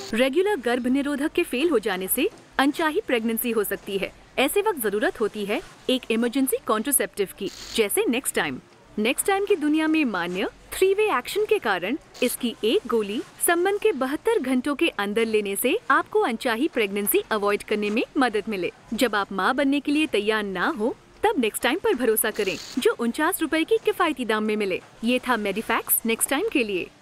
Regular गर्भ निरोधक के फेल हो जाने से अनचाही प्रेगनेंसी हो सकती है। ऐसे वक्त जरूरत होती है एक इमरजेंसी कॉन्ट्रासेप्टिव की, जैसे नेक्स्ट टाइम। नेक्स्ट टाइम की दुनिया में मान्य 3-वे एक्शन के कारण इसकी एक गोली संबंध के 72 घंटों के अंदर लेने से आपको अनचाही प्रेगनेंसी अवॉइड करने में मदद मिले। जब आप माँ बनने के लिए तैयार ना हो तब नेक्स्ट टाइम पर भरोसा करें, जो 49 रुपए की किफायती दाम में मिले। ये था मेडिफैक्स नेक्स्ट टाइम के लिए।